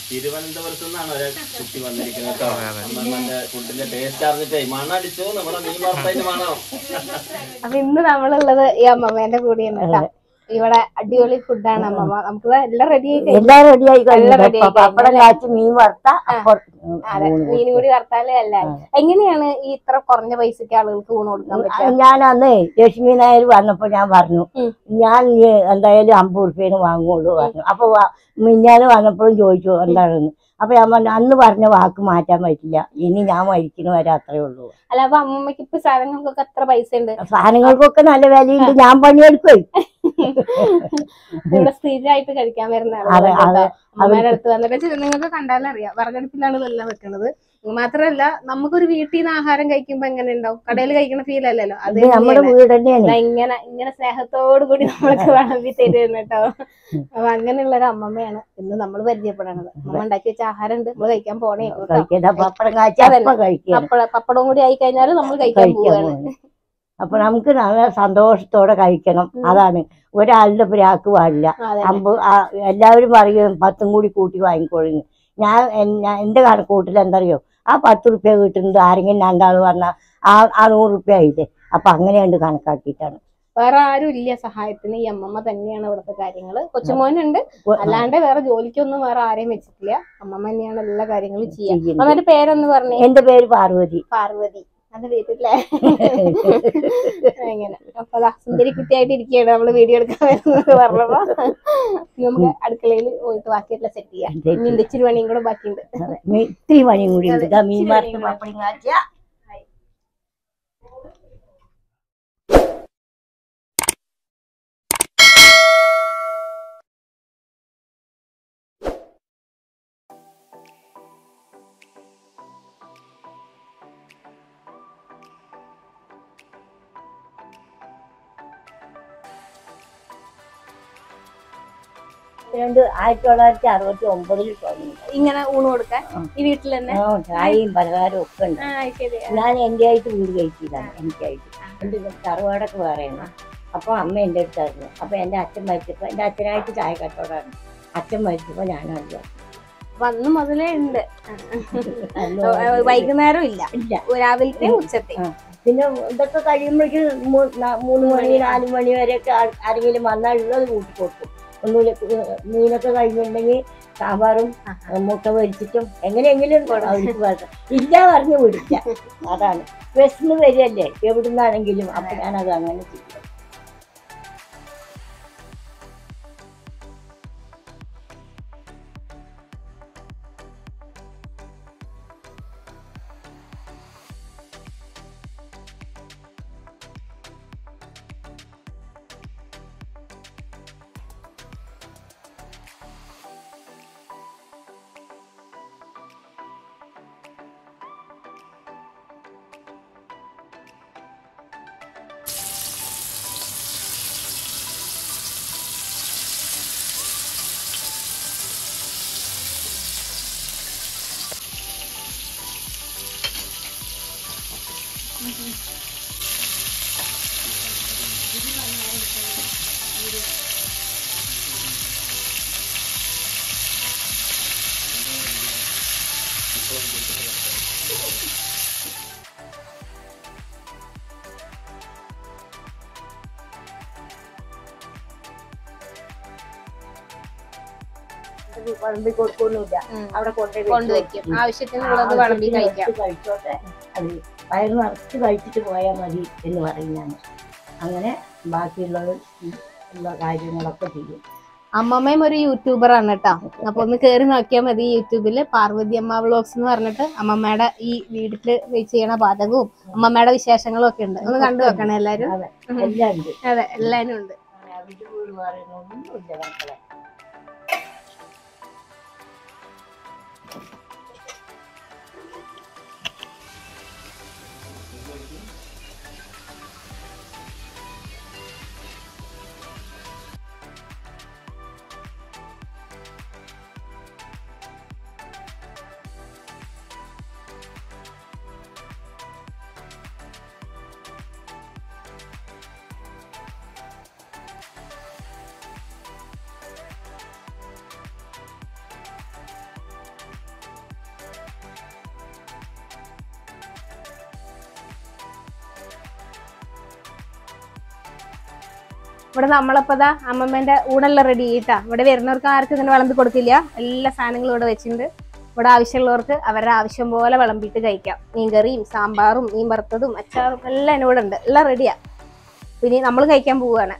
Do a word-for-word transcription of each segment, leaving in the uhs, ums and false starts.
തിരുവനന്തപുരത്ത് നിന്നാണ് ഒരാൾ കുട്ടി വന്നിരിക്കുന്നത് കേട്ടോ. അമ്മമ്മന്റെ ഫുഡിന്റെ ടേസ്റ്റ് അറിഞ്ഞിട്ടേ മണടിച്ചു നമ്മുടെ മീൻ വറുത്തതിന്റെ മണം. അപ്പൊ ഇന്ന് നമ്മളുള്ളത് ഈ അമ്മമ്മേന്റെ കൂടെയാണ് കേട്ടോ. ഇവിടെ അടിപൊളി ഫുഡാണ് അമ്മമ്മ. നമുക്ക് എല്ലാം റെഡി ആയി എല്ലാം റെഡി ആയി പപ്പടം കാച്ചി മീൻ വറുത്ത. അതെ, മീനും കൂടി വറുത്താലേ അല്ല. എങ്ങനെയാണ് ഈ ഇത്ര കുറഞ്ഞ പൈസക്ക് ആളുകൾക്ക് ഊണ് കൊടുക്കാൻ പറ്റുക? ഞാൻ അന്ന് ലക്ഷ്മി നായർ വന്നപ്പോ ഞാൻ പറഞ്ഞു ഞാൻ എന്തായാലും അമ്പത് റുപ്യേന് വാങ്ങുള്ളൂ പറഞ്ഞു. അപ്പൊ മിന്നാന് വന്നപ്പോഴും ചോദിച്ചു എന്താണെന്ന്. അപ്പൊ ഞാൻ പറഞ്ഞു അന്ന് പറഞ്ഞ വാക്ക് മാറ്റാൻ പറ്റില്ല, ഇനി ഞാൻ മരിക്കുന്ന വരെ അത്രേ ഉള്ളൂ. അല്ല, അപ്പൊ അമ്മമ്മക്ക് ഇപ്പൊ സാധനങ്ങൾക്കൊക്കെ എത്ര പൈസ ഉണ്ട്? സാധനങ്ങൾക്കൊക്കെ നല്ല വിലയുണ്ട്. ഞാൻ പണിയെടുക്കും. ഇവിടെ സ്ഥിരമായിട്ട് കഴിക്കാൻ വരുന്ന അമ്മയുടെ അടുത്ത് വന്നിട്ട് നിങ്ങൾക്ക് കണ്ടാലറിയാം വിറകടുപ്പിലാണ് ഇതെല്ലാം വെക്കണത്. മാത്രല്ല നമുക്കൊരു വീട്ടിൽ നിന്ന് ആഹാരം കഴിക്കുമ്പോ എങ്ങനെ ഉണ്ടാവും? കടയിൽ കഴിക്കുന്ന ഫീൽ അല്ലല്ലോ. അത് നമ്മുടെ വീട് തന്നെയാണ്. ഇങ്ങനെ ഇങ്ങനെ സ്നേഹത്തോടു കൂടി നമ്മൾക്ക് വിളമ്പി തരുന്നു കേട്ടോ. അപ്പൊ അങ്ങനെയുള്ള ഒരു അമ്മമ്മയാണ് ഇന്ന് നമ്മൾ പരിചയപ്പെടണത്. അമ്മ ഉണ്ടാക്കി വെച്ച ആഹാരം ഉണ്ട്, നമ്മൾ കഴിക്കാൻ പോണേ. പപ്പടവും കൂടി ആയി കഴിഞ്ഞാലും നമ്മൾ കഴിക്കാൻ പോവാണ്. അപ്പൊ നമുക്ക് നല്ല സന്തോഷത്തോടെ കഴിക്കണം. അതാണ് ഒരാളുടെ പ്രാക്ക് പാടില്ല. അമ്പ എല്ലാവരും പറയും പത്തും കൂടി കൂട്ടി വാങ്ങിക്കോളുന്നു. ഞാൻ എന്റെ കണക്കൂട്ടിൽ എന്തറിയോ, ആ പത്ത് റുപ്യ കിട്ടുന്നത് ആരെങ്കിലും രണ്ടാൾ പറഞ്ഞാൽ ആ ആ നൂറ് റുപ്യ ആയില്ലേ. അപ്പൊ അങ്ങനെയുണ്ട് കണക്കാക്കിയിട്ടാണ്. വേറെ ആരും ഇല്ല സഹായത്തിന്. ഈ അമ്മമ്മ തന്നെയാണ് ഇവിടുത്തെ കാര്യങ്ങള്. കൊച്ചുമോനുണ്ട്, അല്ലാണ്ട് വേറെ ജോലിക്കൊന്നും വേറെ ആരെയും വെച്ചിട്ടില്ല. അമ്മമ്മ തന്നെയാണ് എല്ലാ കാര്യങ്ങളും ചെയ്യാം. അമ്മയുടെ പേരൊന്ന് പറഞ്ഞേ. എന്റെ പേര് പാർവതി. പാർവതി അത് വീട്ടില്ലേ? അങ്ങനെ അപ്പൊ അതാ സുന്ദരി കുട്ടിയായിട്ട് ഇരിക്കുകയാണ് നമ്മള് വീഡിയോ എടുക്കാൻ വരുന്നത് പറഞ്ഞപ്പോ. നമുക്ക് അടുക്കളയിൽ പോയിട്ട് ബാക്കിയുള്ള സെറ്റ് ചെയ്യാം. ഇനി ഇച്ചിരി പണിയും കൂടെ ബാക്കിയുണ്ട്. ഇത്തിരി പണിയും കൂടി ഉണ്ട്. മീൻ വറുത്ത് പപ്പടം കാച്ചിയ രണ്ട് ആയിരത്തി തൊള്ളായിരത്തി അറുപത്തി ഒമ്പതിൽ തുടങ്ങി ഇങ്ങനെ ഊണ് കൊടുക്കാൻ ഈ വീട്ടിൽ തന്നെ. ചായയും പലഹാരവും ഒക്കെ ഉണ്ട്. ഞാൻ എൻ്റെ ആയിട്ട് വീട് കഴിച്ചതാണ്. എനിക്കായിട്ട് എൻ്റെ തറവാടൊക്കെ വേറെയാണ്. അപ്പൊ അമ്മ എൻ്റെ അടുത്തായിരുന്നു. അപ്പൊ എൻ്റെ അച്ഛൻ മരിച്ചപ്പോ എൻ്റെ അച്ഛനായിട്ട് ചായ കച്ചവടമാണ്. അച്ഛൻ മരിച്ചപ്പോ ഞാനല്ല. അന്ന് മുതലേ ഉണ്ട്. വൈകുന്നേരം ഇല്ല, രാവിലത്തെ ഉച്ചത്തെ. പിന്നെ ഇതൊക്കെ കഴിയുമ്പോഴേക്കും മൂന്ന് മണി നാല് മണി വരെയൊക്കെ ആരെങ്കിലും വന്നാൽ ഉള്ളത് കൂട്ടി കൊടുക്കും. ഒന്നുമില്ല, മീനൊക്കെ കഴിഞ്ഞിട്ടുണ്ടെങ്കിൽ സാമ്പാറും മുട്ട പൊരിച്ചിട്ടും എങ്ങനെയെങ്കിലും അവർക്ക് ഇല്ല പറഞ്ഞ് വിടില്ല. അതാണ് വിശന്ന് വരികയല്ലേ എവിടുന്നാണെങ്കിലും. അപ്പൊ ഞാനത് അങ്ങനെ ചെയ്യും. വിളമ്പി കൊടുക്കൊന്നുമില്ല, അവിടെ കൊണ്ടുവയ്ക്കും. ആവശ്യത്തിനുള്ളത് വിളമ്പി കഴിക്കാം. കഴിച്ചോട്ടെ, അത് വയറ് നിറച്ച് കഴിച്ചിട്ട് പോയാൽ മതി എന്ന് പറയുന്നതാണ്. അങ്ങനെ ബാക്കിയുള്ളത് ഉള്ള കാര്യങ്ങളൊക്കെ ചെയ്യും. അമ്മമ്മയും ഒരു യൂട്യൂബറാണ് കേട്ടോ. അപ്പൊ ഒന്ന് കേറി നോക്കിയാൽ മതി യൂട്യൂബില് പാർവതി അമ്മ വ്ലോഗ്സ് എന്ന് പറഞ്ഞിട്ട്. അമ്മമ്മയുടെ ഈ വീട്ടില് ചെയ്യണ പാചകവും അമ്മമ്മയുടെ വിശേഷങ്ങളും ഒക്കെ ഉണ്ട്. ഒന്ന് കണ്ടു വെക്കണം എല്ലാരും. അതെ, എല്ലാരും ഉണ്ട്. ഇവിടെ നമ്മളപ്പതാ അമ്മമ്മേന്റെ ഊണെല്ലാം റെഡി ചെയ്യട്ടാ. ഇവിടെ വരുന്നവർക്ക് ആർക്കും ഇങ്ങനെ വിളമ്പി കൊടുക്കില്ല. എല്ലാ സാധനങ്ങളും ഇവിടെ വെച്ചിട്ടുണ്ട്. ഇവിടെ ആവശ്യമുള്ളവർക്ക് അവരുടെ ആവശ്യം പോലെ വിളമ്പിയിട്ട് കഴിക്കാം. മീൻകറിയും സാമ്പാറും മീൻ വറുത്തതും അച്ചാറും എല്ലാം ഇവിടെ ഉണ്ട്. എല്ലാം റെഡിയാ. പിന്നെ നമ്മൾ കഴിക്കാൻ പോവുകയാണ്.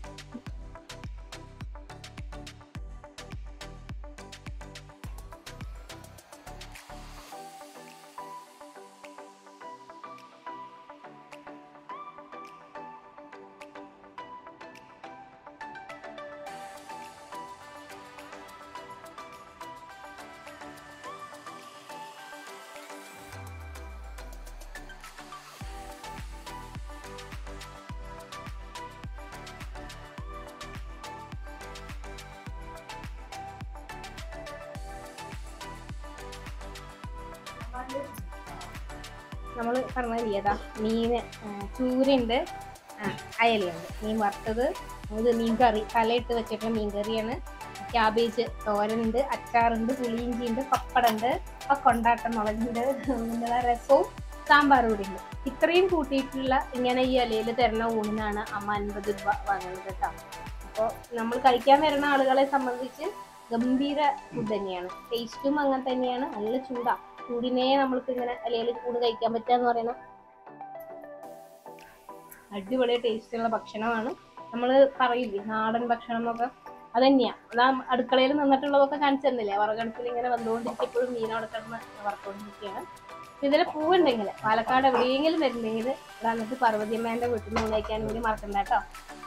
നമ്മൾ പറഞ്ഞത് ഏതാ മീൻ ചൂരയുണ്ട്, അയലുണ്ട്, മീൻ വറുത്തത്, ഇത് മീൻ കറി തലയിട്ട് വെച്ചിട്ടുള്ള മീൻ കറിയാണ്. ക്യാബേജ് തോരനുണ്ട്, അച്ചാറുണ്ട്, പുളിയിഞ്ചി ഉണ്ട്, പപ്പടുണ്ട്, കൊണ്ടാട്ട മുളകുണ്ട്, പിന്നെ രസവും സാമ്പാറും കൂടി ഉണ്ട്. ഇത്രയും കൂട്ടിയിട്ടുള്ള ഇങ്ങനെ ഈ ഇലയിൽ തരുന്ന ഊണിനാണ് അമ്മ അൻപത് രൂപ വാങ്ങുന്നത് കേട്ടോ. അപ്പോൾ നമ്മൾ കഴിക്കാൻ വരുന്ന ആളുകളെ സംബന്ധിച്ച് ഗംഭീര ഫുഡ് തന്നെയാണ്. ടേസ്റ്റും അങ്ങനെ തന്നെയാണ്. നല്ല ചൂടാ. ചൂടിനെ നമ്മൾക്ക് ഇങ്ങനെ ഇലയിൽ ചൂട് കഴിക്കാൻ പറ്റുക പറയുന്നത് അടിപൊളി ടേസ്റ്റുള്ള ഭക്ഷണമാണ്. നമ്മൾ പറയില്ലേ നാടൻ ഭക്ഷണം എന്നൊക്കെ, അത് തന്നെയാ. അതാ അടുക്കളയിൽ നിന്നിട്ടുള്ളതൊക്കെ കാണിച്ചു തന്നില്ലേ, വറകടുപ്പിൽ ഇങ്ങനെ വന്നുകൊണ്ടിരിക്കപ്പോഴും മീനോടെ കിടന്ന് വറുത്തുകൊണ്ടിരിക്കുകയാണ്. ഇതിൽ പൂവുണ്ടെങ്കിൽ പാലക്കാട് എവിടെയെങ്കിലും വരുന്നെങ്കിൽ ഇവിടെ വന്നിട്ട് പാർവതിയമ്മേൻ്റെ വീട്ടിൽ നിന്ന് കഴിക്കാൻ വേണ്ടി മറക്കണ്ട കേട്ടോ.